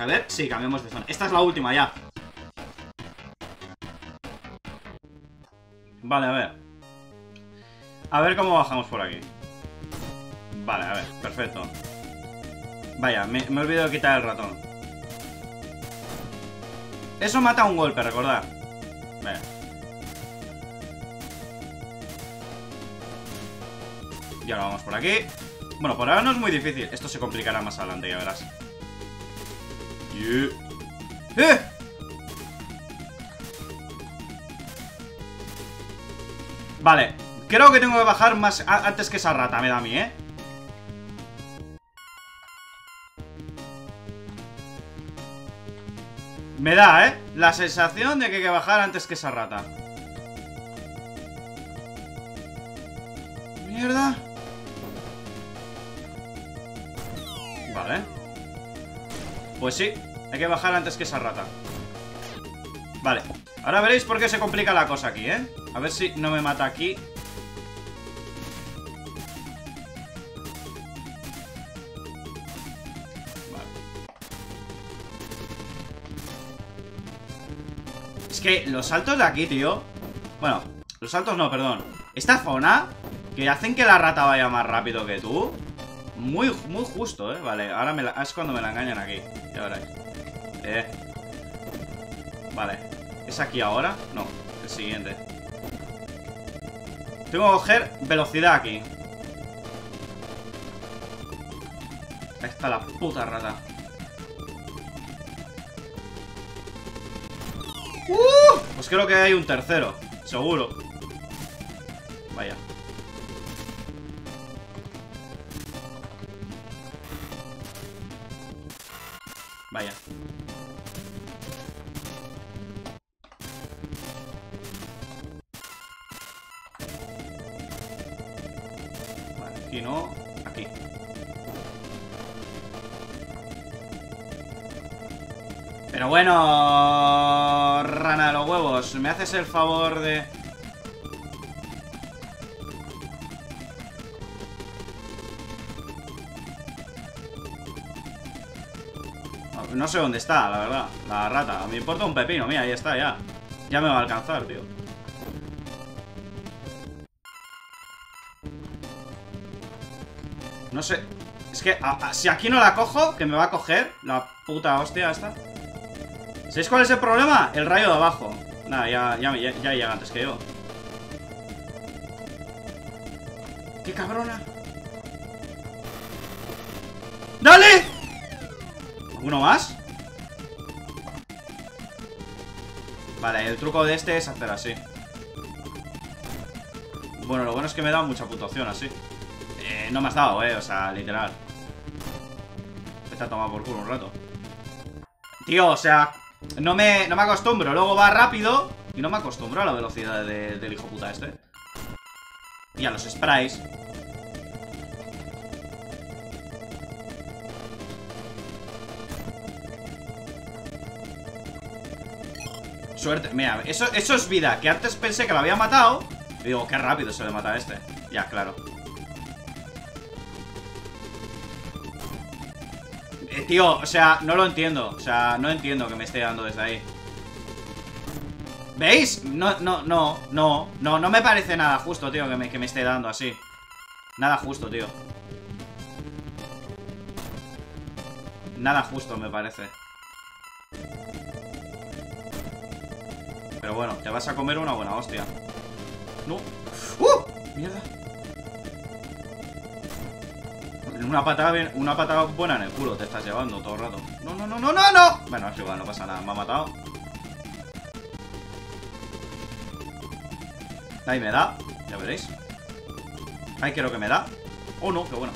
A ver, sí, cambiamos de zona. Esta es la última ya. Vale, a ver. A ver cómo bajamos por aquí. Vale, a ver, perfecto. Vaya, me he olvidado de quitar el ratón. Eso mata un golpe, recordad. Vale. Y ahora vamos por aquí. Bueno, por ahora no es muy difícil. Esto se complicará más adelante, ya verás. Vale, creo que tengo que bajar más antes que esa rata, me da a mí, ¿eh? Me da, ¿eh? La sensación de que hay que bajar antes que esa rata. Mierda. Vale. Pues sí, hay que bajar antes que esa rata. Vale, ahora veréis por qué se complica la cosa aquí, ¿eh? A ver si no me mata aquí. Vale. Es que los saltos de aquí, tío. Bueno, los saltos no, perdón. Esta zona, que hacen que la rata vaya más rápido que tú. Muy justo, vale, ahora es cuando me la engañan aquí. Ya veréis. Vale, ¿es aquí ahora? No, el siguiente. Tengo que coger velocidad aquí. Ahí está la puta rata. Pues creo que hay un tercero, seguro. Vaya. Vaya. Vale, aquí no. Aquí. Pero bueno, rana de los huevos, ¿me haces el favor de...? No sé dónde está, la verdad, la rata. Me importa un pepino, mira, ahí está, ya. Ya me va a alcanzar, tío. No sé. Es que si aquí no la cojo, que me va a coger la puta hostia esta. ¿Sabéis cuál es el problema? El rayo de abajo. Nada, ya llega antes que yo. ¡Qué cabrona! ¡Dale! ¿Uno más? Vale, el truco de este es hacer así. Bueno, lo bueno es que me da mucha puntuación así. No me has dado, o sea, literal. Vete a tomar por culo un rato. Tío, o sea, no me acostumbro. Luego va rápido y no me acostumbro a la velocidad del hijo puta este. Y a los sprays. Suerte, mira, eso es vida. Que antes pensé que lo había matado. Y digo, qué rápido se le mata a este. Ya, claro. Tío, o sea, no lo entiendo. O sea, no entiendo que me esté dando desde ahí. ¿Veis? No me parece nada justo, tío, que me esté dando así. Nada justo, tío. Nada justo me parece. Pero bueno, te vas a comer una buena hostia. No. Mierda. Una patada buena en el culo te estás llevando todo el rato. No. Bueno, es igual, no pasa nada. Me ha matado. Ahí me da. Ya veréis. Ahí creo que me da. Oh, no, qué bueno.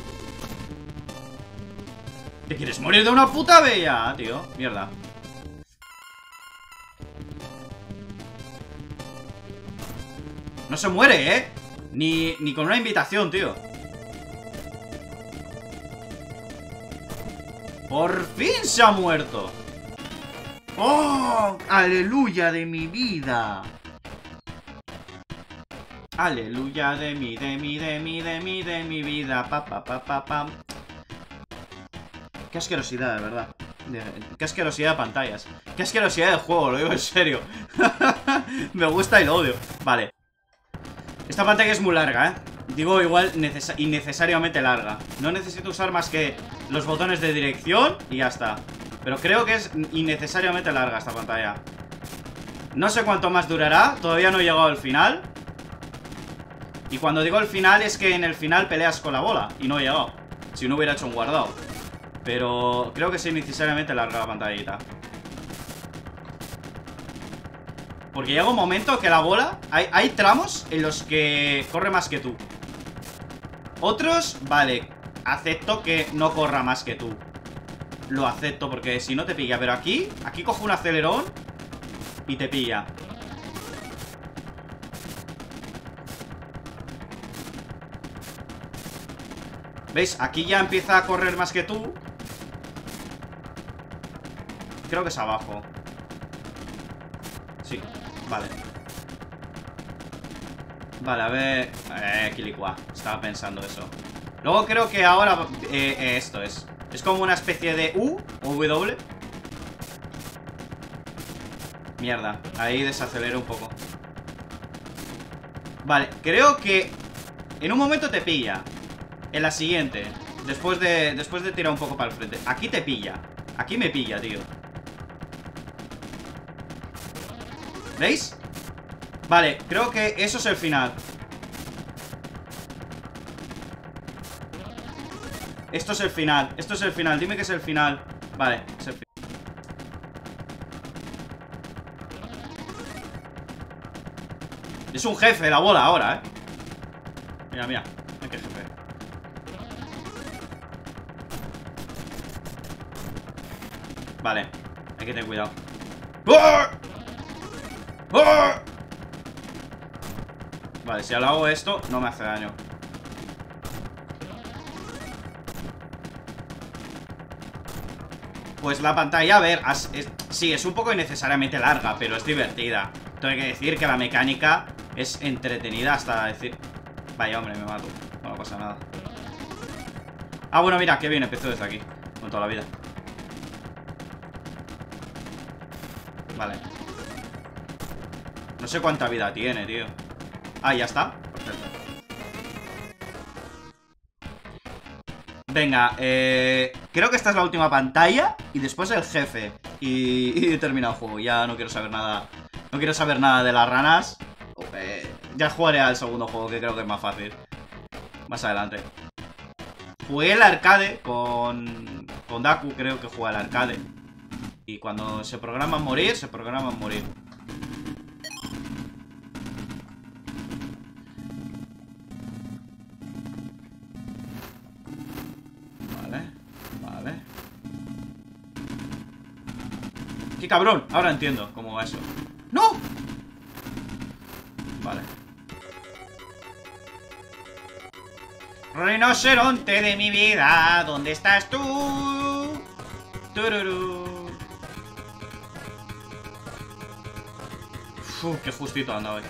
¿Te quieres morir de una puta bella, tío? Mierda. No se muere, ¿eh? Ni con una invitación, tío. ¡Por fin se ha muerto! ¡Oh! ¡Aleluya de mi vida! ¡Aleluya de mi vida! Qué asquerosidad, de verdad. Qué asquerosidad de pantallas. Qué asquerosidad de juego, lo digo en serio. Me gusta y lo odio. Vale. Esta pantalla es muy larga, ¿eh? Digo igual innecesariamente larga. No necesito usar más que los botones de dirección y ya está. Pero creo que es innecesariamente larga esta pantalla. No sé cuánto más durará. Todavía no he llegado al final. Y cuando digo el final es que en el final peleas con la bola. Y no he llegado. Si no hubiera hecho un guardado. Pero creo que es innecesariamente larga la pantallita. Porque llega un momento que la bola... Hay tramos en los que corre más que tú. Otros, vale, acepto que no corra más que tú. Lo acepto porque si no te pilla. Pero aquí cojo un acelerón y te pilla. ¿Veis? Aquí ya empieza a correr más que tú. Creo que es abajo. Sí, vale. Vale, a ver... Quilicua, estaba pensando eso. Luego creo que ahora... esto es como una especie de U o W. Mierda, ahí desacelero un poco. Vale, creo que en un momento te pilla. En la siguiente, después de tirar un poco para el frente. Aquí te pilla. Aquí me pilla, tío. ¿Veis? Vale, creo que eso es el final. Esto es el final. Esto es el final. Dime que es el final. Vale, es el final. Es un jefe la bola ahora, Mira, mira. Ay, qué jefe. Vale, hay que tener cuidado. ¡Oh! ¡Oh! Vale, si ahora hago esto, no me hace daño. Pues la pantalla, a ver, sí, es un poco innecesariamente larga, pero es divertida. Tengo que decir que la mecánica es entretenida hasta decir... Vaya, hombre, me mato. No pasa nada. Ah, bueno, mira, qué bien, empezó desde aquí. Con toda la vida. Vale. No sé cuánta vida tiene, tío. Ah, ya está. Perfecto. Venga, creo que esta es la última pantalla. Y después el jefe. Y he terminado el juego. Ya no quiero saber nada. No quiero saber nada de las ranas. Ya jugaré al segundo juego, que creo que es más fácil. Más adelante. Jugué el arcade con Daku, creo que jugué al arcade. Y cuando se programan morir, se programan morir. Vale, vale. ¡Qué cabrón! Ahora entiendo cómo va eso. ¡No! Vale. Rinoceronte de mi vida, ¿dónde estás tú? Tururú. Qué justito anda hoy.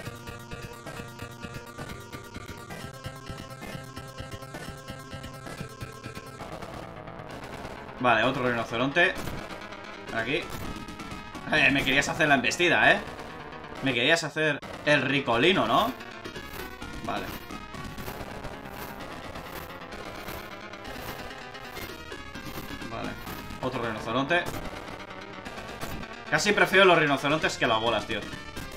Vale, otro rinoceronte. Aquí. Me querías hacer la embestida, Me querías hacer el ricolino, ¿no? Vale. Vale. Otro rinoceronte. Casi prefiero los rinocerontes que las bolas, tío.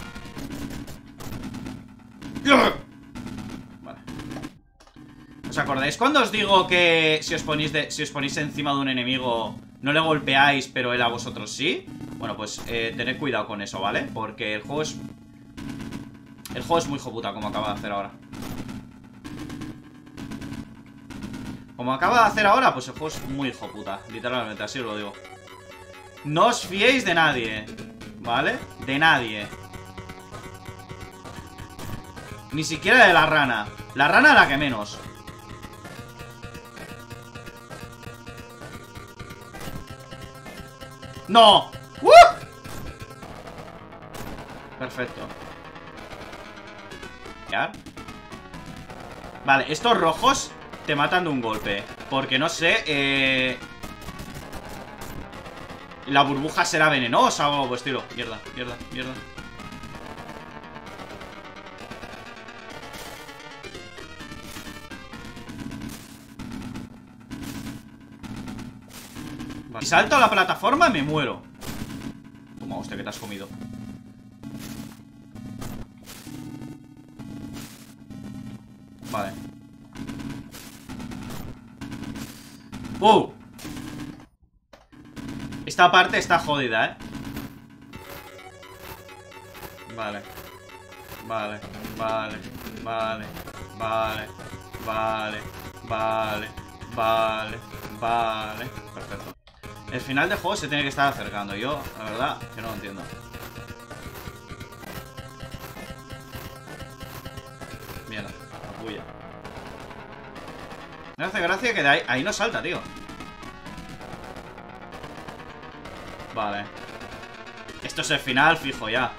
Vale. ¿Os acordáis cuando os digo que si os ponéis encima de un enemigo no le golpeáis, pero él a vosotros sí? Bueno, pues tened cuidado con eso, ¿vale? Porque el juego es... El juego es muy hijoputa, como acaba de hacer ahora. Como acaba de hacer ahora, pues el juego es muy hijoputa. Literalmente, así os lo digo. No os fiéis de nadie, ¿vale? De nadie. Ni siquiera de la rana. La rana la que menos. ¡No! Perfecto. ¿Ya? Vale, estos rojos te matan de un golpe. Porque no sé, la burbuja será venenosa o algo por el estilo. Mierda, mierda, mierda. Si salto a la plataforma me muero. Toma, hostia, que te has comido. Vale. Esta parte está jodida, ¿eh? Vale. Vale, vale, vale, vale, vale, vale, vale, vale. Perfecto. El final del juego se tiene que estar acercando. Yo, la verdad, que no lo entiendo. Mierda, bulla. Me hace gracia que de ahí no salta, tío. Vale. Esto es el final, fijo ya.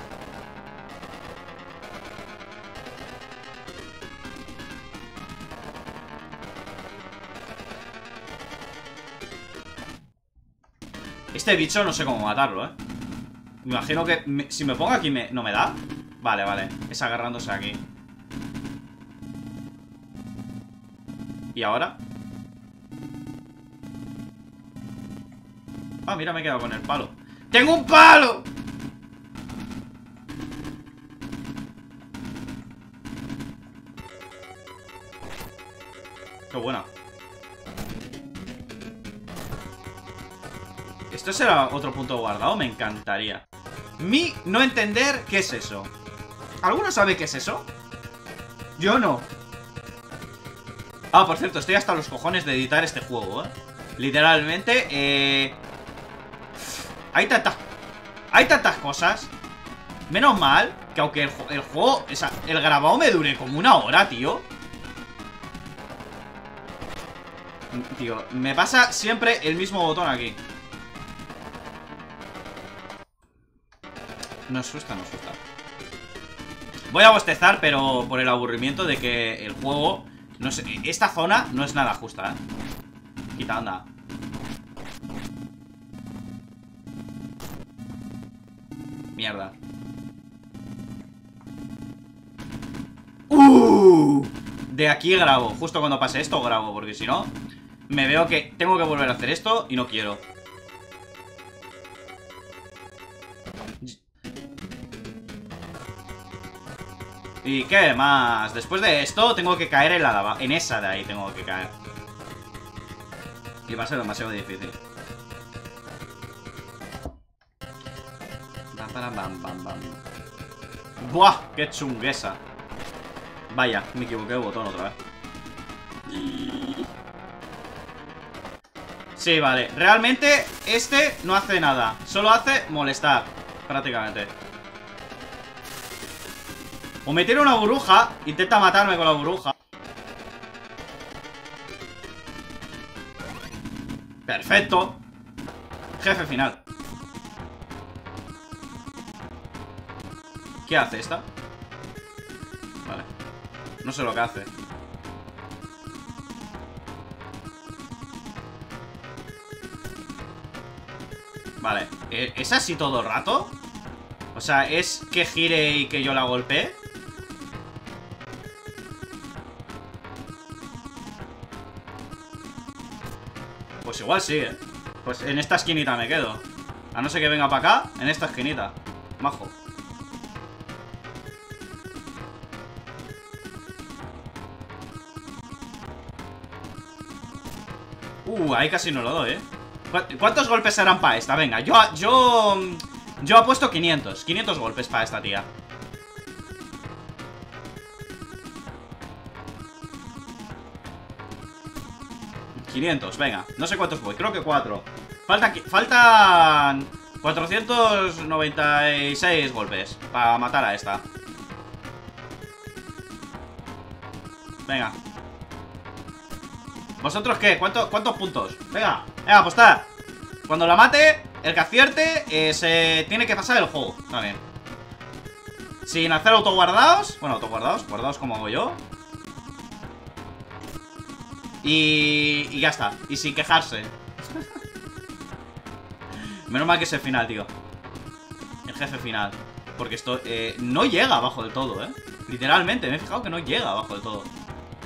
Este bicho no sé cómo matarlo, Me imagino que si me pongo aquí no me da. Vale, vale, es agarrándose aquí. ¿Y ahora? Ah, mira, me he quedado con el palo. ¡Tengo un palo! ¡Qué buena! ¿Esto será otro punto guardado? Me encantaría. Mi no entender qué es eso. ¿Alguno sabe qué es eso? Yo no. Ah, por cierto, estoy hasta los cojones de editar este juego, Literalmente, Hay tantas cosas. Menos mal que aunque el juego, o sea, el grabado me dure como 1 hora, tío. Tío, me pasa siempre el mismo botón aquí. No asusta, no asusta. Voy a bostezar, pero por el aburrimiento de que el juego, no sé, esta zona no es nada justa, Quita, anda. Mierda. De aquí grabo. Justo cuando pase esto grabo, porque si no me veo que tengo que volver a hacer esto y no quiero. ¿Y qué más? Después de esto tengo que caer en la lava. En esa de ahí tengo que caer. Y va a ser demasiado difícil. ¡Buah! ¡Qué chunguesa! Vaya, me equivoqué de botón otra vez. Sí, vale. Realmente este no hace nada. Solo hace molestar, prácticamente. O me tira una burbuja. Intenta matarme con la burbuja. Perfecto. Jefe final. ¿Qué hace esta? Vale. No sé lo que hace. Vale. ¿Es así todo el rato? O sea, ¿es que gire y que yo la golpee? Pues igual sí, Pues en esta esquinita me quedo. A no ser que venga para acá, en esta esquinita. Majo. Ahí casi no lo doy, ¿Cuántos golpes serán para esta? Venga, yo apuesto 500. 500 golpes para esta tía. $500, venga. No sé cuántos voy, creo que 4. Faltan 496 golpes para matar a esta. Venga. ¿Vosotros qué? ¿Cuántos puntos? Venga, venga, apostad. Cuando la mate, el que acierte se tiene que pasar el juego. Está bien. Sin hacer autoguardados. Bueno, autoguardados, guardados como hago yo. Y ya está. Y sin quejarse. Menos mal que es el final, tío. El jefe final. Porque esto no llega abajo del todo, Literalmente, me he fijado que no llega abajo del todo.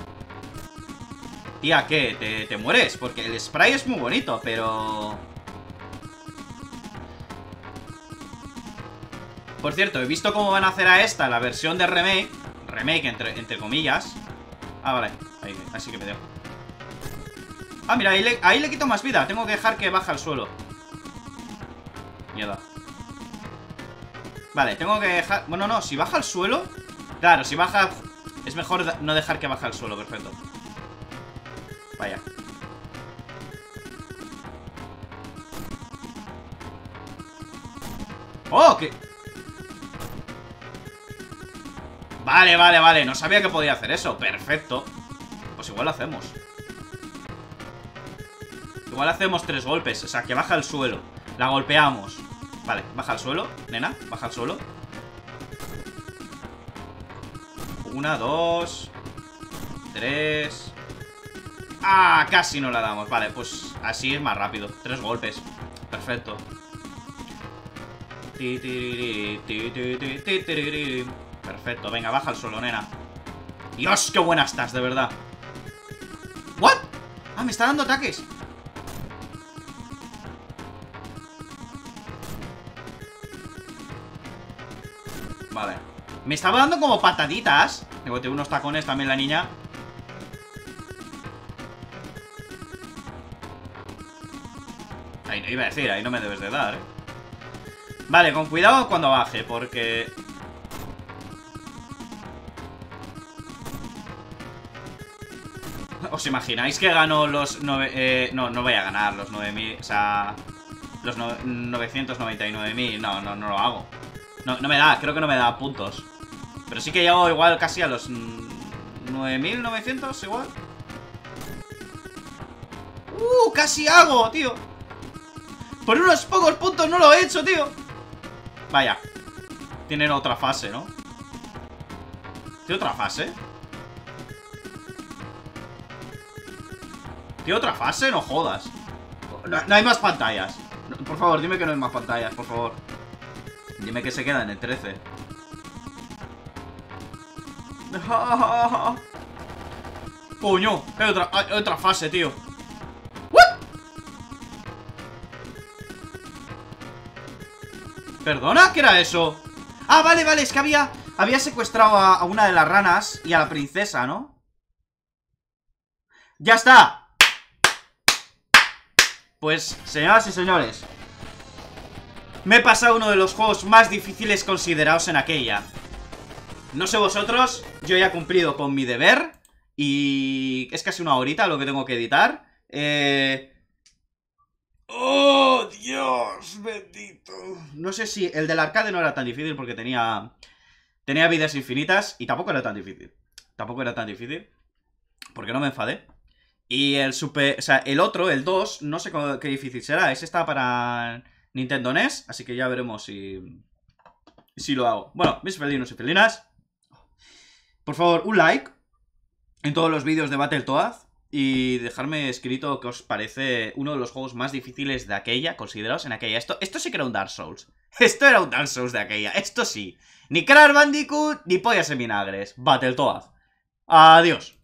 Tía, ¿qué? ¿Te mueres? Porque el spray es muy bonito, pero... Por cierto, he visto cómo van a hacer a esta la versión de remake. Remake, entre comillas. Ah, vale, ahí sí que me dejo. Ah, mira, ahí le quito más vida. Tengo que dejar que baje al suelo. Mierda. Vale, tengo que dejar... Bueno, no, si baja al suelo... Claro, si baja... Es mejor no dejar que baje al suelo, perfecto. Vaya. ¡Oh! ¿Qué? Vale, no sabía que podía hacer eso. Perfecto. Pues igual lo hacemos. Igual hacemos 3 golpes. O sea, que baja al suelo. La golpeamos. Vale, baja al suelo, nena, baja al suelo. 1, 2 3. Ah, casi no la damos. Vale, pues así es más rápido. 3 golpes. Perfecto. Perfecto, venga, baja al suelo, nena. Dios, qué buena estás, de verdad. ¿What? Ah, me está dando ataques. Vale. Me estaba dando como pataditas. Tengo unos tacones también la niña. Ahí no iba a decir, ahí no me debes de dar, Vale, con cuidado cuando baje, porque... ¿Os imagináis que gano los 9... no voy a ganar los 9000, o sea... Los 999.000, no lo hago. No me da, creo que no me da puntos. Pero sí que llego igual casi a los 9.900 igual. Casi hago, tío. Por unos pocos puntos no lo he hecho, tío. Vaya. Tienen otra fase, ¿no? ¿Tiene otra fase? ¿Tiene otra fase? No jodas. No hay más pantallas. Por favor, dime que no hay más pantallas, por favor. Dime que se queda en el 13. Coño, hay otra fase, tío. ¿What? ¿Perdona? ¿Qué era eso? Ah, vale, es que había secuestrado a una de las ranas y a la princesa, ¿no? ¡Ya está! Pues, señoras y señores, me he pasado uno de los juegos más difíciles considerados en aquella. No sé vosotros, yo ya he cumplido con mi deber. Y es casi una horita lo que tengo que editar. ¡Oh, Dios bendito! No sé si el del arcade no era tan difícil porque tenía vidas infinitas. Y tampoco era tan difícil. Porque no me enfadé. Y el super... O sea, el otro, el 2, no sé qué difícil será. Ese está para Nintendo NES. Así que ya veremos si lo hago. Bueno, mis felinos y felinas, por favor, un like en todos los vídeos de Battletoads. Y dejarme escrito qué os parece uno de los juegos más difíciles de aquella, considerados en aquella. Esto sí que era un Dark Souls. Esto era un Dark Souls de aquella. Esto sí. Ni Crash Bandicoot, ni pollas en vinagres. Battletoads. Adiós.